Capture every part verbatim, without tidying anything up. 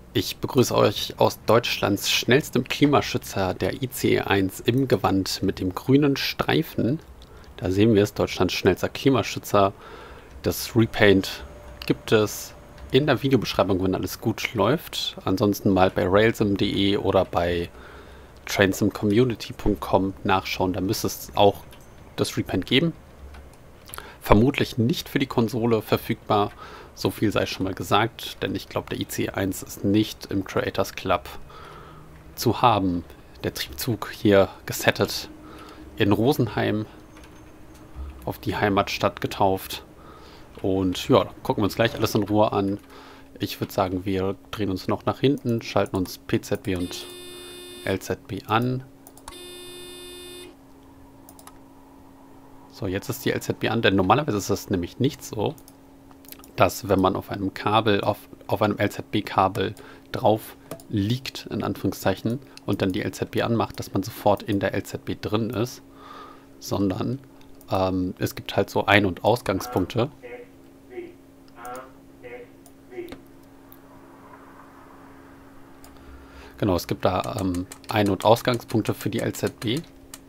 Ich begrüße euch aus Deutschlands schnellstem Klimaschützer, der I C E eins im Gewand mit dem grünen Streifen. Da sehen wir es, Deutschlands schnellster Klimaschützer. Das Repaint gibt es in der Videobeschreibung, wenn alles gut läuft. Ansonsten mal bei railsim punkt de oder bei trainsimcommunity punkt com nachschauen. Da müsste es auch das Repaint geben. Vermutlich nicht für die Konsole verfügbar. So viel sei schon mal gesagt, denn ich glaube, der I C E eins ist nicht im Creators Club zu haben. Der Triebzug hier gesettet in Rosenheim, auf die Heimatstadt getauft. Und ja, gucken wir uns gleich alles in Ruhe an. Ich würde sagen, wir drehen uns noch nach hinten, schalten uns P Z B und L Z B an. So, jetzt ist die L Z B an, denn normalerweise ist das nämlich nicht so, dass wenn man auf einem Kabel, auf, auf einem L Z B-Kabel drauf liegt, in Anführungszeichen, und dann die L Z B anmacht, dass man sofort in der L Z B drin ist, sondern ähm, es gibt halt so Ein- und Ausgangspunkte. Genau, es gibt da ähm, Ein- und Ausgangspunkte für die L Z B.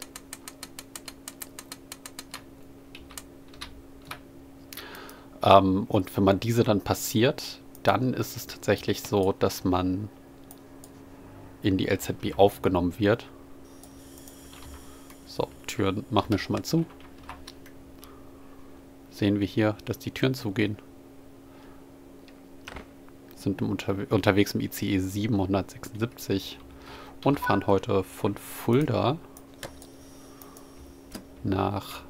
Ähm, und wenn man diese dann passiert, dann ist es tatsächlich so, dass man in die L Z B aufgenommen wird. So, Türen machen wir schon mal zu. Sehen wir hier, dass die Türen zugehen. Sind im Unterwe unterwegs im I C E siebenhundertsechsundsiebzig und fahren heute von Fulda nach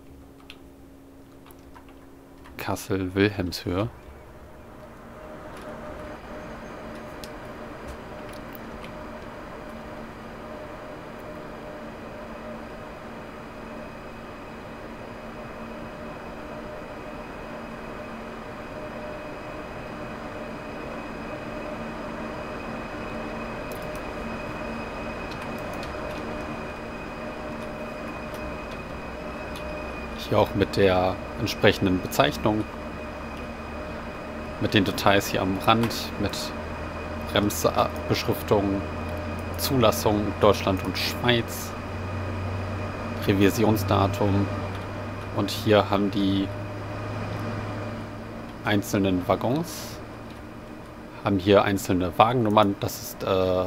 Kassel-Wilhelmshöhe. Hier auch mit der entsprechenden Bezeichnung, mit den Details hier am Rand, mit Bremsbeschriftung, Zulassung Deutschland und Schweiz, Revisionsdatum, und hier haben die einzelnen Waggons, haben hier einzelne Wagennummern. Das ist äh,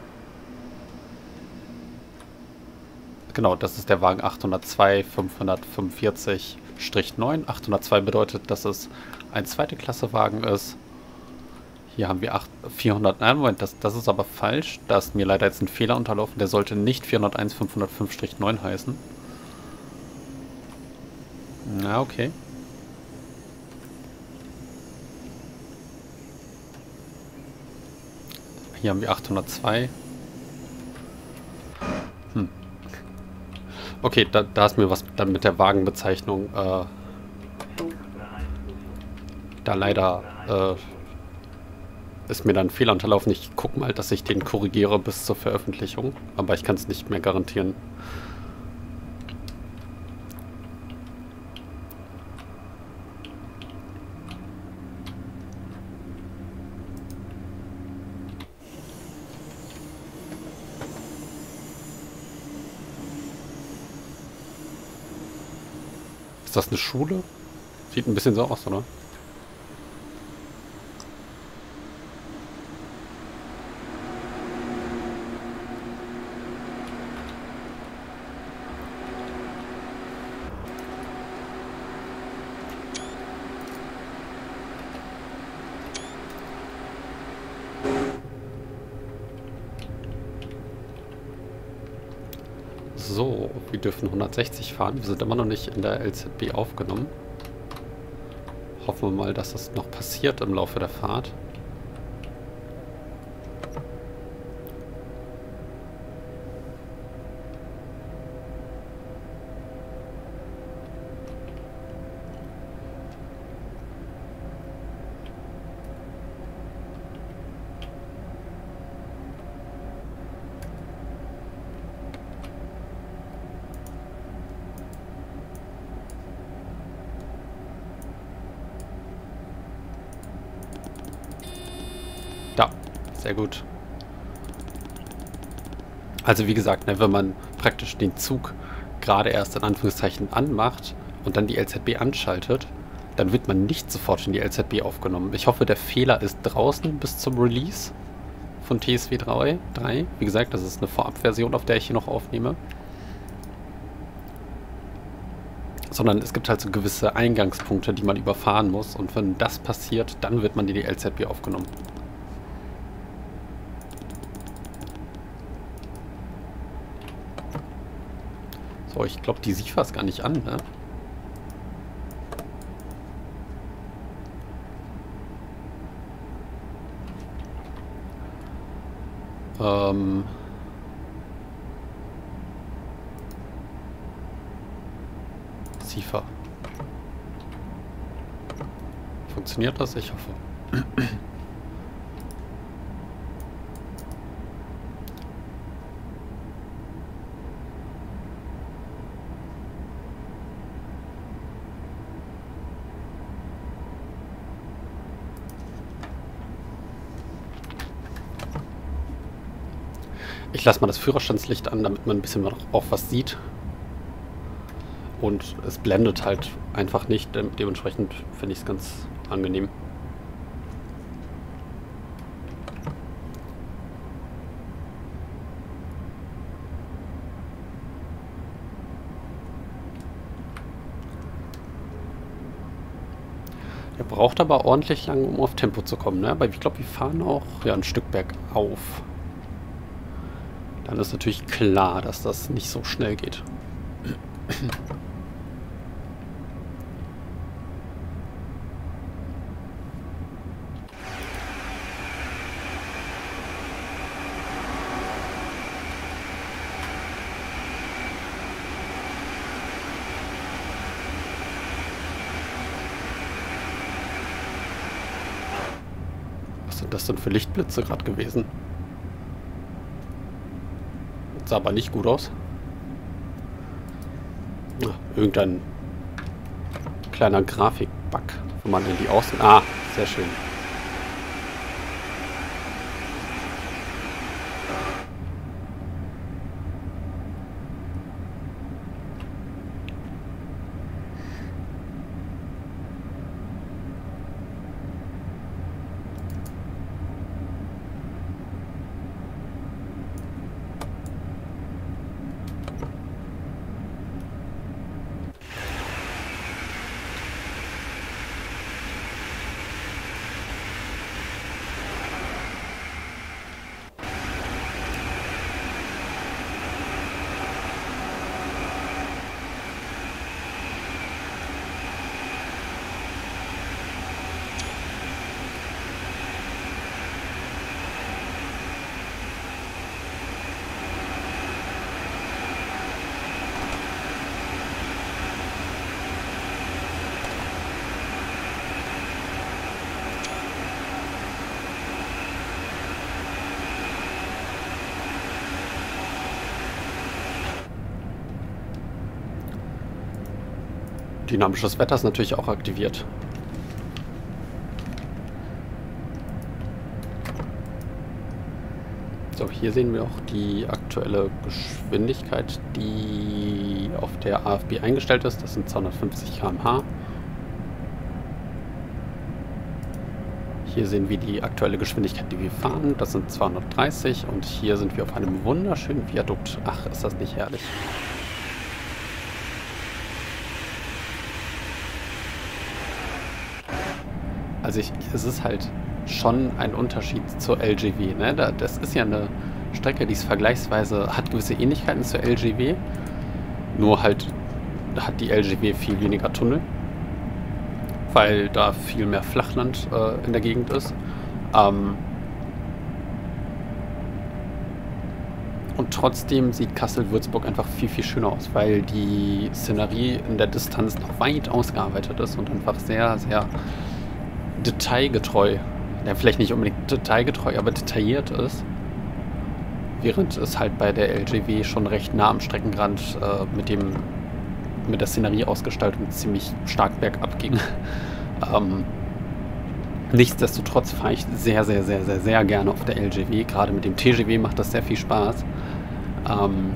genau, das ist der Wagen achthundertzwei fünfhundertfünfundvierzig neun. achthundertzwei bedeutet, dass es ein zweite Klasse Wagen ist. Hier haben wir vierhundert. Nein, Moment, das, das ist aber falsch. Da ist mir leider jetzt ein Fehler unterlaufen. Der sollte nicht vierhunderteins fünfhundertfünf neun heißen. Na, okay. Hier haben wir achthundertzwei. Hm. Okay, da, da ist mir was dann mit der Wagenbezeichnung äh, da leider äh, ist mir dann ein Fehler unterlaufen. Ich gucke mal, dass ich den korrigiere bis zur Veröffentlichung, aber ich kann es nicht mehr garantieren. Ist das eine Schule? Sieht ein bisschen so aus, oder? So, wir dürfen hundertsechzig fahren. Wir sind immer noch nicht in der L Z B aufgenommen. Hoffen wir mal, dass das noch passiert im Laufe der Fahrt. Da, Sehr gut. Also wie gesagt, ne, wenn man praktisch den Zug gerade erst in Anführungszeichen anmacht und dann die L Z B anschaltet, dann wird man nicht sofort in die L Z B aufgenommen. Ich hoffe, der Fehler ist draußen bis zum Release von T S W drei. Wie gesagt, das ist eine Vorabversion, auf der ich hier noch aufnehme. Sondern es gibt halt so gewisse Eingangspunkte, die man überfahren muss. Und wenn das passiert, dann wird man in die L Z B aufgenommen. So, ich glaube, die Sifa ist gar nicht an, ne? Ähm... Sifa. Funktioniert das? Ich hoffe. Ich lasse mal das Führerstandslicht an, damit man ein bisschen auch was sieht. Und es blendet halt einfach nicht. Dementsprechend finde ich es ganz angenehm. Er braucht aber ordentlich lang, um auf Tempo zu kommen, ne? Aber ich glaube, wir fahren auch ja, ein Stück bergauf. Dann ist natürlich klar, dass das nicht so schnell geht. Was sind das denn für Lichtblitze gerade gewesen? Sah aber nicht gut aus. Ach, irgendein kleiner Grafikbug, wenn man in die Außen... Ah, sehr schön. Dynamisches Wetter ist natürlich auch aktiviert. So, hier sehen wir auch die aktuelle Geschwindigkeit, die auf der A F B eingestellt ist. Das sind zweihundertfünfzig Kilometer pro Stunde. Hier sehen wir die aktuelle Geschwindigkeit, die wir fahren. Das sind zweihundertdreißig. Und hier sind wir auf einem wunderschönen Viadukt. Ach, ist das nicht herrlich. Also ich, es ist halt schon ein Unterschied zur L G W. Ne? Das ist ja eine Strecke, die ist vergleichsweise, hat gewisse Ähnlichkeiten zur L G W. Nur halt hat die L G W viel weniger Tunnel, weil da viel mehr Flachland äh, in der Gegend ist. Ähm und trotzdem sieht Kassel-Würzburg einfach viel, viel schöner aus, weil die Szenerie in der Distanz noch weit ausgearbeitet ist und einfach sehr, sehr detailgetreu, ja, vielleicht nicht unbedingt detailgetreu, aber detailliert ist. Während es halt bei der L G W schon recht nah am Streckenrand äh, mit dem mit der Szenerieausgestaltung ziemlich stark bergab ging. ähm, Nichtsdestotrotz fahre ich sehr, sehr, sehr, sehr, sehr gerne auf der L G W. Gerade mit dem T G W macht das sehr viel Spaß. Ähm,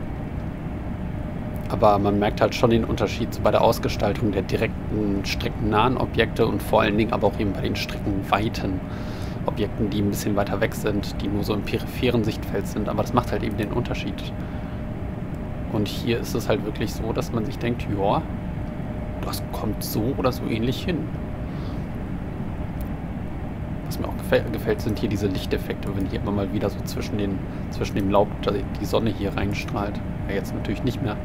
aber man merkt halt schon den Unterschied so bei der Ausgestaltung der direkten streckennahen Objekte und vor allen Dingen aber auch eben bei den streckenweiten Objekten, die ein bisschen weiter weg sind, die nur so im peripheren Sichtfeld sind. Aber das macht halt eben den Unterschied. Und hier ist es halt wirklich so, dass man sich denkt, ja, das kommt so oder so ähnlich hin. Was mir auch gefällt, gefällt, sind hier diese Lichteffekte, wenn hier immer mal wieder so zwischen, den, zwischen dem Laub die Sonne hier reinstrahlt. Ja, jetzt natürlich nicht mehr.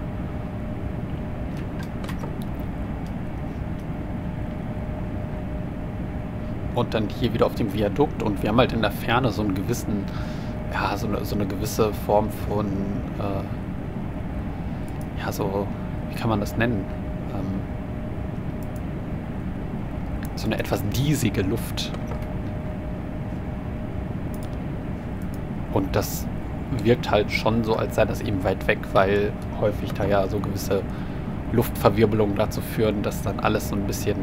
Und dann hier wieder auf dem Viadukt und wir haben halt in der Ferne so einen gewissen, ja, so eine, so eine gewisse Form von, äh, ja, so, wie kann man das nennen? Ähm, so eine etwas diesige Luft. Und das wirkt halt schon so, als sei das eben weit weg, weil häufig da ja so gewisse Luftverwirbelungen dazu führen, dass dann alles so ein bisschen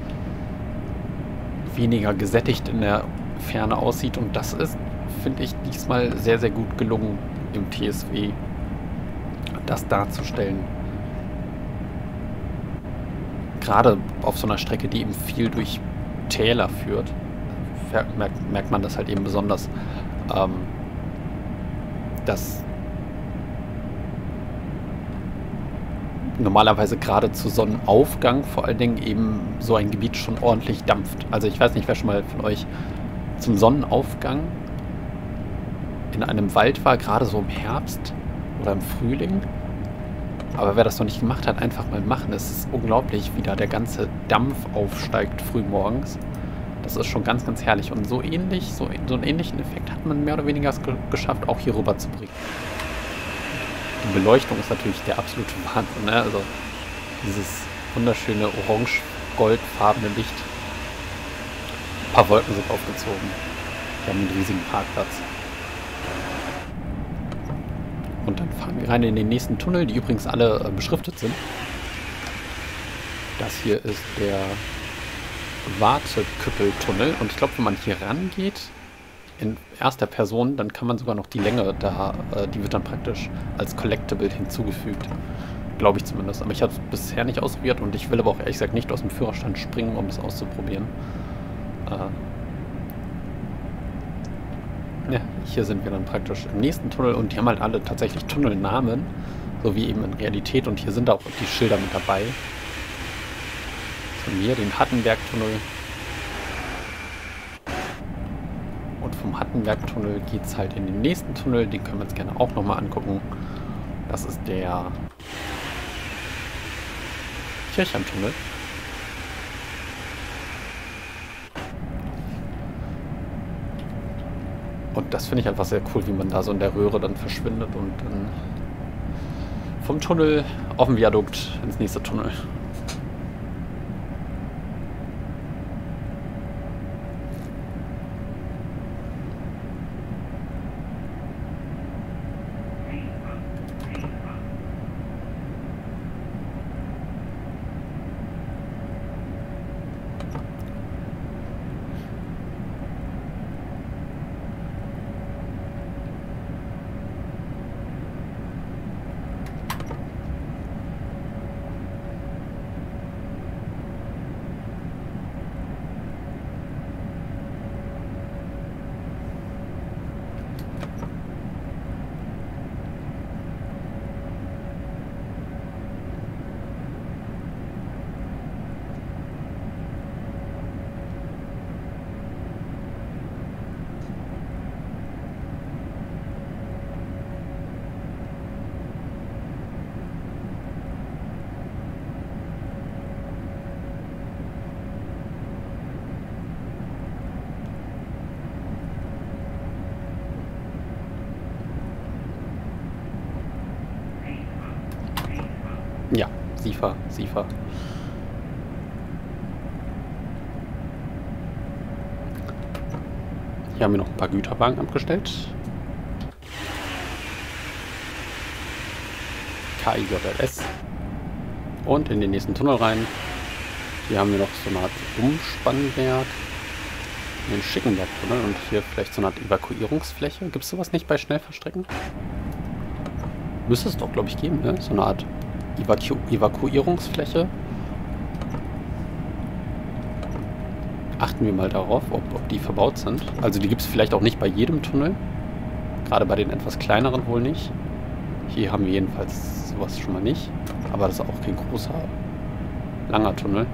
weniger gesättigt in der Ferne aussieht. Und das ist, finde ich, diesmal sehr, sehr gut gelungen im T S W, das darzustellen. Gerade auf so einer Strecke, die eben viel durch Täler führt, merkt, merkt man das halt eben besonders. Ähm, dass normalerweise gerade zu Sonnenaufgang vor allen Dingen eben so ein Gebiet schon ordentlich dampft. Also ich weiß nicht, wer schon mal von euch zum Sonnenaufgang in einem Wald war, gerade so im Herbst oder im Frühling. Aber wer das noch nicht gemacht hat, einfach mal machen. Es ist unglaublich, wie da der ganze Dampf aufsteigt frühmorgens. Das ist schon ganz, ganz herrlich. Und so ähnlich, so, so einen ähnlichen Effekt hat man mehr oder weniger es ge geschafft, auch hier rüber zu bringen. Die Beleuchtung ist natürlich der absolute Wahnsinn, ne? Also dieses wunderschöne orange-goldfarbene Licht. Ein paar Wolken sind aufgezogen. Wir haben einen riesigen Parkplatz. Und dann fahren wir rein in den nächsten Tunnel, die übrigens alle äh, beschriftet sind. Das hier ist der Warteküppeltunnel. Und ich glaube, wenn man hier rangeht, in erster Person, dann kann man sogar noch die Länge da, äh, die wird dann praktisch als Collectible hinzugefügt. Glaube ich zumindest. Aber ich habe es bisher nicht ausprobiert und ich will aber auch ehrlich gesagt nicht aus dem Führerstand springen, um es auszuprobieren. Äh ja, hier sind wir dann praktisch im nächsten Tunnel und die haben halt alle tatsächlich Tunnelnamen, so wie eben in Realität. Und hier sind auch die Schilder mit dabei. Von hier den Hattenberg-Tunnel. Und vom Hattenberg-Tunnel geht es halt in den nächsten Tunnel. Den können wir uns gerne auch nochmal angucken. Das ist der Kirchheim-Tunnel. Und das finde ich einfach sehr cool, wie man da so in der Röhre dann verschwindet und dann vom Tunnel auf dem Viadukt ins nächste Tunnel. Ja, Siefer, Siefer. Hier haben wir noch ein paar Güterwagen abgestellt. K I J L S. Und in den nächsten Tunnel rein. Hier haben wir noch so eine Art Umspannwerk. den Schickenberg-Tunnel und hier vielleicht so eine Art Evakuierungsfläche. Gibt es sowas nicht bei Schnellverstrecken? Müsste es doch, glaube ich, geben, ne? So eine Art Evaku Evakuierungsfläche. Achten wir mal darauf, ob, ob die verbaut sind. Also die gibt es vielleicht auch nicht bei jedem Tunnel. Gerade bei den etwas kleineren wohl nicht. Hier haben wir jedenfalls sowas schon mal nicht. Aber das ist auch kein großer, langer Tunnel.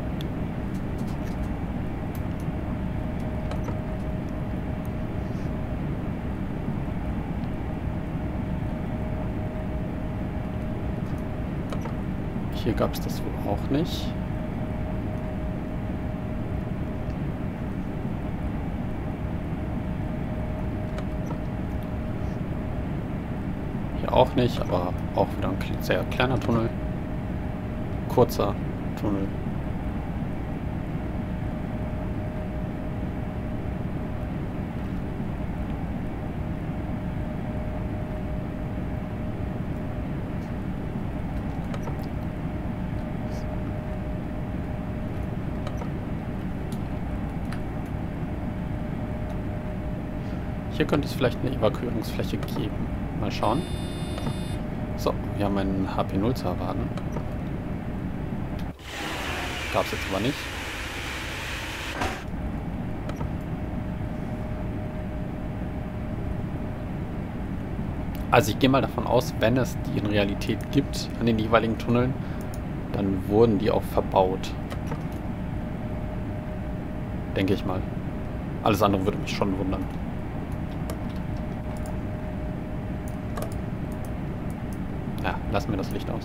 Hier gab es das wohl auch nicht. Hier auch nicht, aber auch wieder ein sehr kleiner Tunnel. Kurzer Tunnel. Hier könnte es vielleicht eine Evakuierungsfläche geben. Mal schauen. So, wir haben einen H P null zu erwarten. Gab es jetzt aber nicht. Also ich gehe mal davon aus, wenn es die in Realität gibt an den jeweiligen Tunneln, dann wurden die auch verbaut. Denke ich mal. Alles andere würde mich schon wundern. Ja, lassen wir das Licht aus.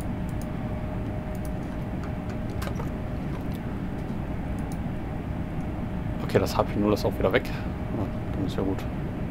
Okay, das H P null ist auch wieder weg. Ja, dann ist ja gut.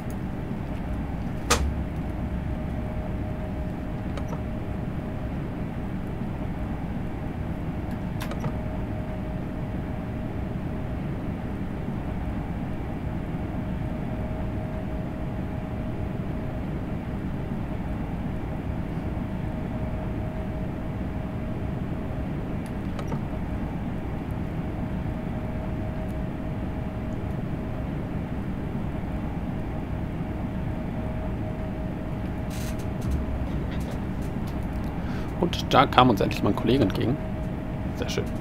Und da kam uns endlich mal ein Kollege entgegen. Sehr schön.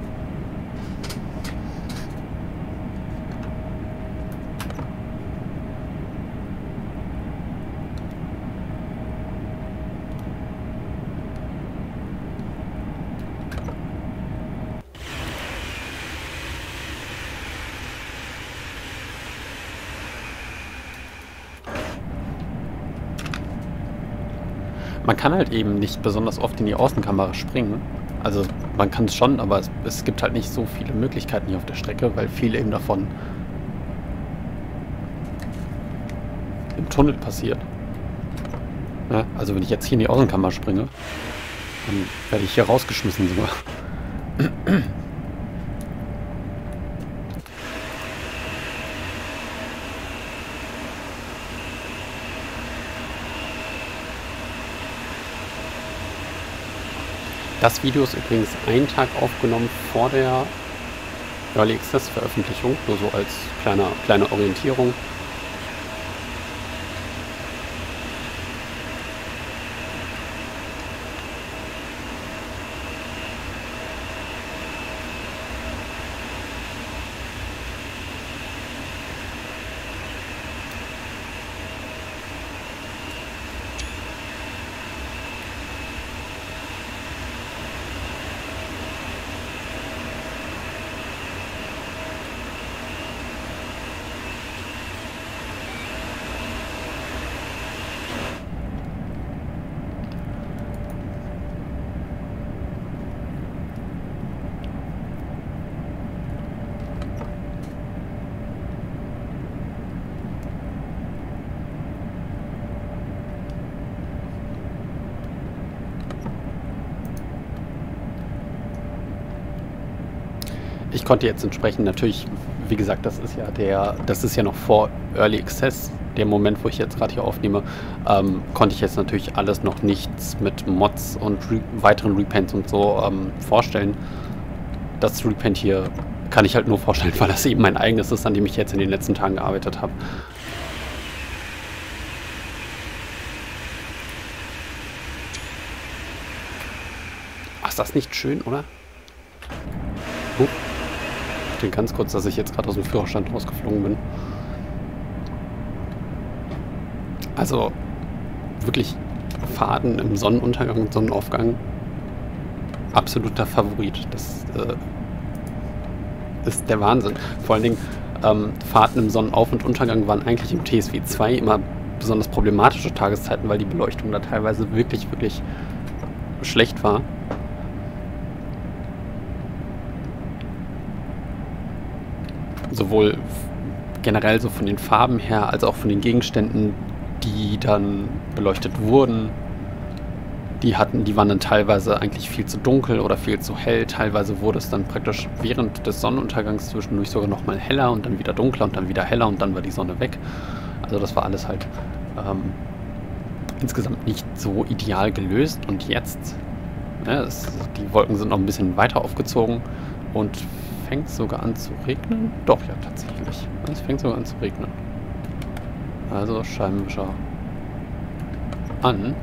Man kann halt eben nicht besonders oft in die Außenkamera springen. Also man kann es schon, aber es, es gibt halt nicht so viele Möglichkeiten hier auf der Strecke, weil viel eben davon im Tunnel passiert. Ja, also wenn ich jetzt hier in die Außenkamera springe, dann werde ich hier rausgeschmissen sogar. Das Video ist übrigens einen Tag aufgenommen vor der Early Access Veröffentlichung, nur so als kleiner, kleine Orientierung. Ich konnte jetzt entsprechend natürlich, wie gesagt, das ist ja der, das ist ja noch vor Early Access, der Moment, wo ich jetzt gerade hier aufnehme, ähm, konnte ich jetzt natürlich alles noch nichts mit Mods und Re weiteren Repaints und so ähm, vorstellen. Das Repaint hier kann ich halt nur vorstellen, weil das eben mein eigenes ist, an dem ich jetzt in den letzten Tagen gearbeitet habe. Ach, ist das nicht schön, oder? Uh. Ich denke ganz kurz, dass ich jetzt gerade aus dem Führerstand rausgeflogen bin. Also wirklich Fahrten im Sonnenuntergang und Sonnenaufgang. Absoluter Favorit. Das äh, ist der Wahnsinn. Vor allen Dingen, ähm, Fahrten im Sonnenauf- und Untergang waren eigentlich im T S W zwei immer besonders problematische Tageszeiten, weil die Beleuchtung da teilweise wirklich, wirklich schlecht war. Sowohl generell so von den Farben her, als auch von den Gegenständen, die dann beleuchtet wurden. Die hatten, die waren dann teilweise eigentlich viel zu dunkel oder viel zu hell. Teilweise wurde es dann praktisch während des Sonnenuntergangs zwischendurch sogar nochmal heller und dann wieder dunkler und dann wieder heller und dann war die Sonne weg. Also das war alles halt ähm, insgesamt nicht so ideal gelöst. Und jetzt, ja, es, die Wolken sind noch ein bisschen weiter aufgezogen und fängt sogar an zu regnen. Doch, ja, tatsächlich. Es fängt sogar an zu regnen. Also Scheibenwischer an.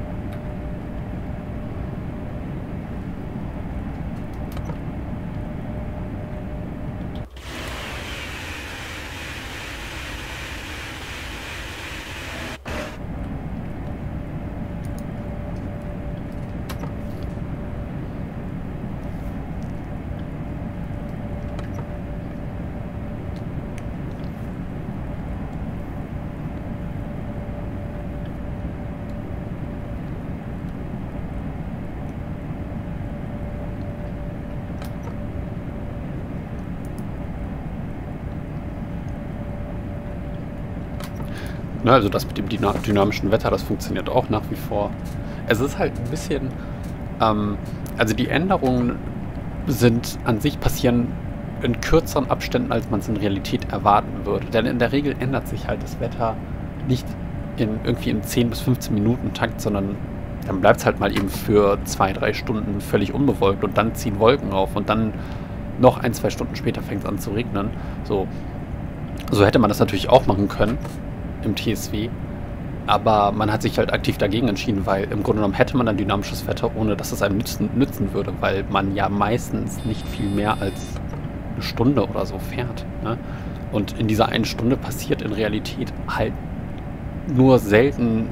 Ne, also das mit dem dynamischen Wetter, das funktioniert auch nach wie vor. Es ist halt ein bisschen, ähm, also die Änderungen sind an sich passieren in kürzeren Abständen, als man es in Realität erwarten würde. Denn in der Regel ändert sich halt das Wetter nicht in irgendwie im zehn bis fünfzehn Minuten Takt, sondern dann bleibt es halt mal eben für zwei, drei Stunden völlig unbewolkt und dann ziehen Wolken auf und dann noch ein, zwei Stunden später fängt es an zu regnen. So, so hätte man das natürlich auch machen können im T S W, aber man hat sich halt aktiv dagegen entschieden, weil im Grunde genommen hätte man dann dynamisches Wetter, ohne dass es einem nützen, nützen würde, weil man ja meistens nicht viel mehr als eine Stunde oder so fährt. Ne? Und in dieser einen Stunde passiert in Realität halt nur selten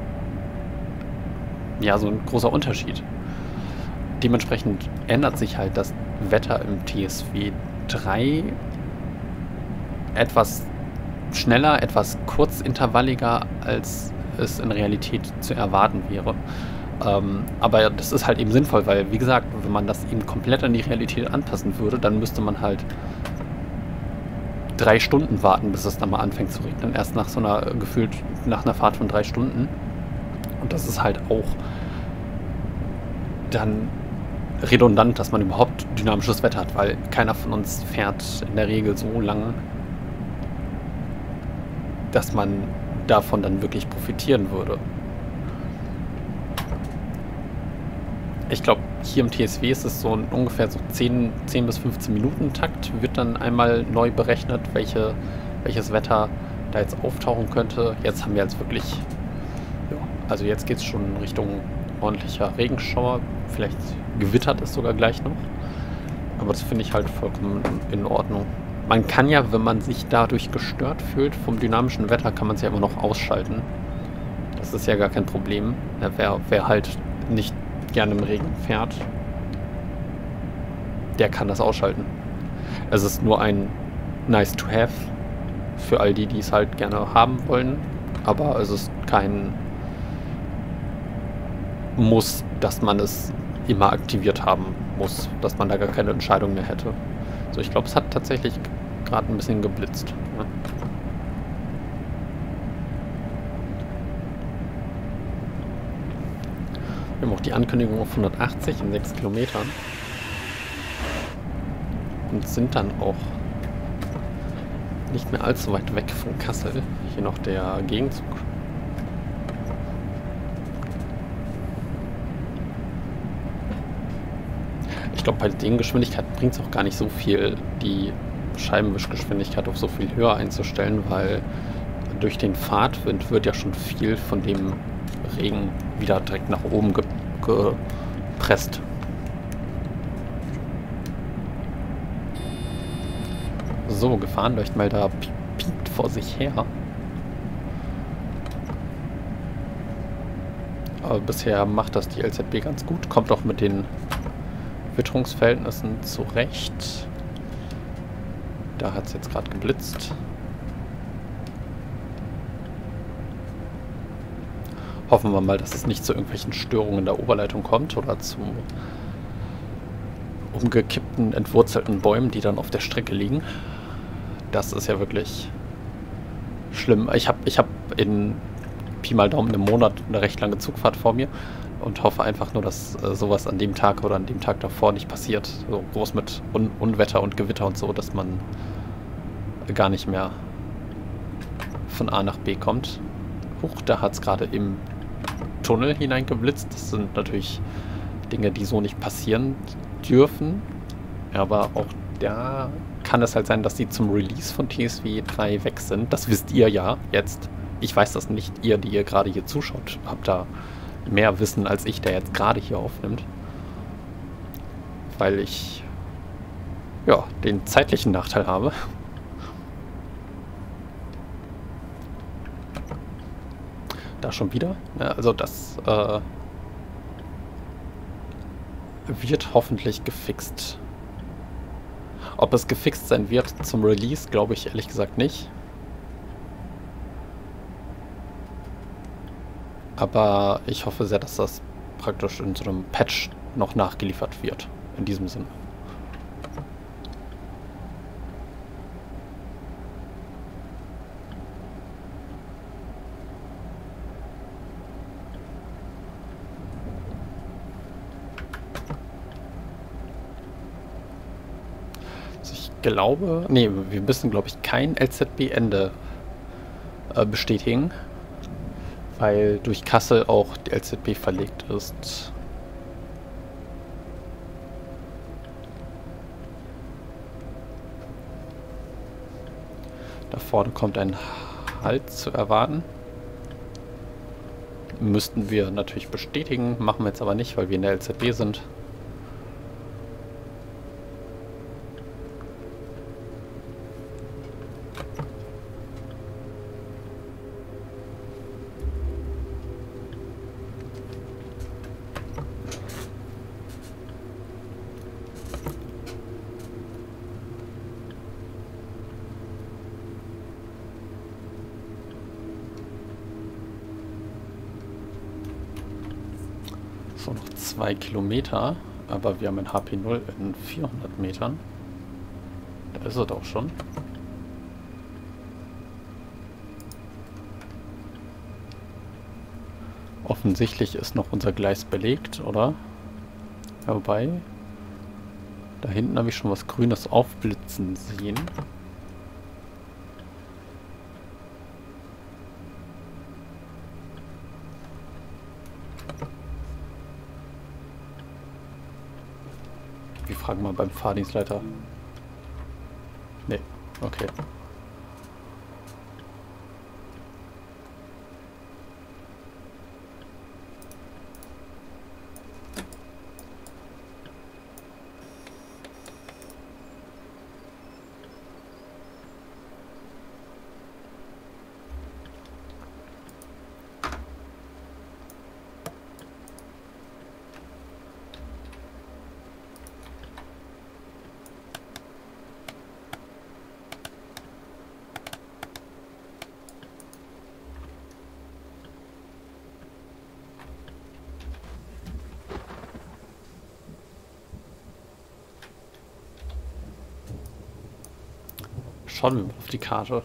ja so ein großer Unterschied. Dementsprechend ändert sich halt das Wetter im T S W drei etwas schneller, etwas kurzintervalliger, als es in Realität zu erwarten wäre. Ähm, aber das ist halt eben sinnvoll, weil, wie gesagt, wenn man das eben komplett an die Realität anpassen würde, dann müsste man halt drei Stunden warten, bis es dann mal anfängt zu regnen. Erst nach so einer, gefühlt nach einer Fahrt von drei Stunden. Und das ist halt auch dann redundant, dass man überhaupt dynamisches Wetter hat, weil keiner von uns fährt in der Regel so lang, dass man davon dann wirklich profitieren würde. Ich glaube, hier im T S W ist es so ein ungefähr so zehn bis fünfzehn Minuten Takt, wird dann einmal neu berechnet, welche, welches Wetter da jetzt auftauchen könnte. Jetzt haben wir jetzt wirklich, ja, also jetzt geht es schon Richtung ordentlicher Regenschauer, vielleicht gewittert es sogar gleich noch, aber das finde ich halt vollkommen in Ordnung. Man kann ja, wenn man sich dadurch gestört fühlt vom dynamischen Wetter, kann man es ja immer noch ausschalten. Das ist ja gar kein Problem. Ja, wer, wer halt nicht gerne im Regen fährt, der kann das ausschalten. Es ist nur ein nice to have für all die, die es halt gerne haben wollen, aber es ist kein Muss, dass man es immer aktiviert haben muss, dass man da gar keine Entscheidung mehr hätte. So, ich glaube, es hat tatsächlich gerade ein bisschen geblitzt. Ne? Wir haben auch die Ankündigung auf hundertachtzig in sechs Kilometern. Und sind dann auch nicht mehr allzu weit weg von Kassel. Hier noch der Gegenzug. Ich glaube, bei den Geschwindigkeiten bringt es auch gar nicht so viel, die Scheibenwischgeschwindigkeit auf so viel höher einzustellen, weil durch den Fahrtwind wird ja schon viel von dem Regen wieder direkt nach oben ge gepresst. So, Gefahrenleuchtmelder piept vor sich her. Aber bisher macht das die L Z B ganz gut. Kommt auch mit den Witterungsverhältnissen zurecht. Da hat es jetzt gerade geblitzt. Hoffen wir mal, dass es nicht zu irgendwelchen Störungen der Oberleitung kommt oder zu umgekippten, entwurzelten Bäumen, die dann auf der Strecke liegen. Das ist ja wirklich schlimm. Ich habe ich hab in Pi mal Daumen einem Monat eine recht lange Zugfahrt vor mir und hoffe einfach nur, dass äh, sowas an dem Tag oder an dem Tag davor nicht passiert. So groß mit Un Unwetter und Gewitter und so, dass man gar nicht mehr von A nach B kommt. Huch, da hat es gerade im Tunnel hineingeblitzt. Das sind natürlich Dinge, die so nicht passieren dürfen. Aber auch da kann es halt sein, dass sie zum Release von T S V drei weg sind. Das wisst ihr ja jetzt. Ich weiß das nicht. Ihr, die ihr gerade hier zuschaut, habt da mehr Wissen als ich, der jetzt gerade hier aufnimmt. Weil ich ja den zeitlichen Nachteil habe. Da schon wieder. Ja, also das äh, wird hoffentlich gefixt. Ob es gefixt sein wird zum Release, glaube ich ehrlich gesagt nicht. Aber ich hoffe sehr, dass das praktisch in so einem Patch noch nachgeliefert wird. In diesem Sinne. Ich glaube, nee, wir müssen, glaube ich, kein L Z B-Ende äh, bestätigen, weil durch Kassel auch die L Z B verlegt ist. Da vorne kommt ein Halt zu erwarten. Müssten wir natürlich bestätigen, machen wir jetzt aber nicht, weil wir in der L Z B sind. So, noch zwei Kilometer, aber wir haben ein H P null in vierhundert Metern. Da ist es doch schon. Offensichtlich ist noch unser Gleis belegt, oder? Ja, wobei, da hinten habe ich schon was Grünes aufblitzen sehen. Wir fragen mal beim Fahrdienstleiter. Nee, okay. Schauen wir mal auf die Karte.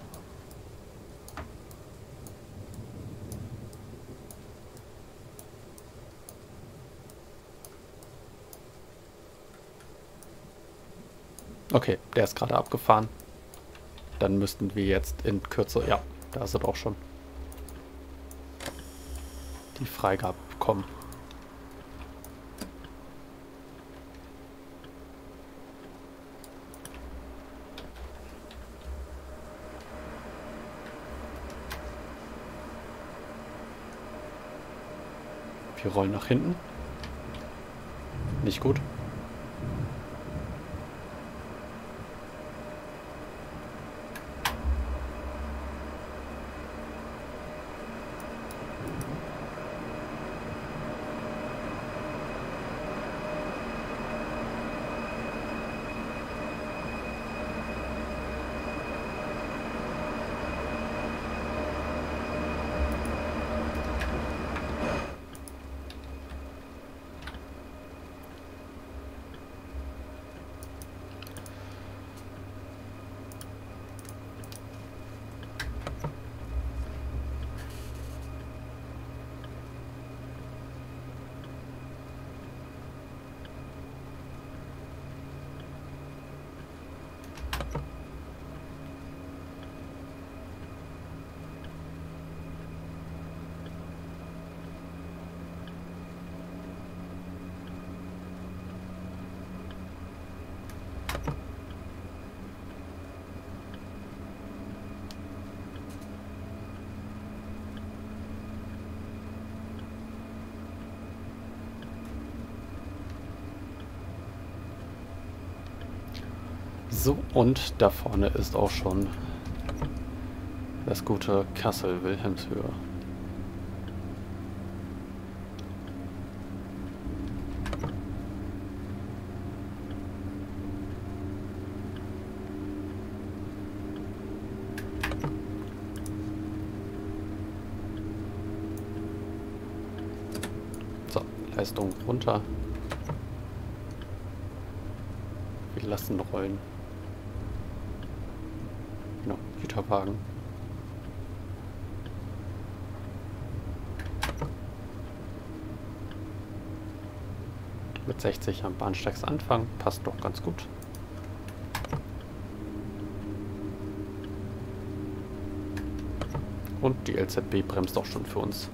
Okay, der ist gerade abgefahren. Dann müssten wir jetzt in Kürze... Ja, da ist es auch schon. Die Freigabe bekommen. Wir rollen nach hinten. Nicht gut. So, und da vorne ist auch schon das gute Kassel-Wilhelmshöhe. So, Leistung runter. Wir lassen rollen. Genau, Güterwagen. Mit sechzig am Bahnsteigsanfang passt doch ganz gut. Und die L Z B bremst auch schon für uns.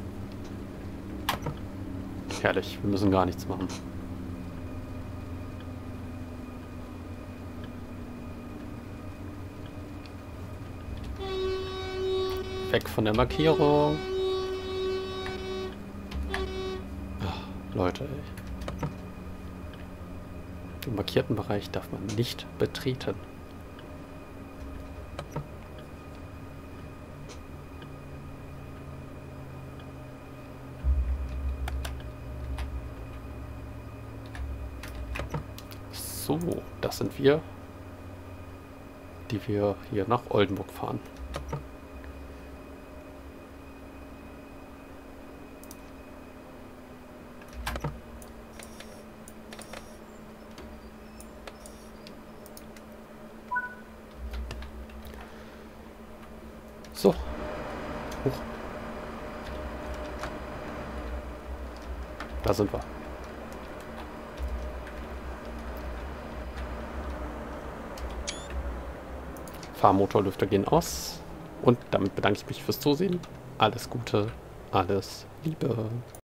Herrlich, wir müssen gar nichts machen. Weg von der Markierung. Ach, Leute, ey. Den markierten Bereich darf man nicht betreten. So, das sind wir, die wir hier nach Oldenburg fahren. So. Hoch. Da sind wir. Fahrmotorlüfter gehen aus. Und damit bedanke ich mich fürs Zusehen. Alles Gute, alles Liebe.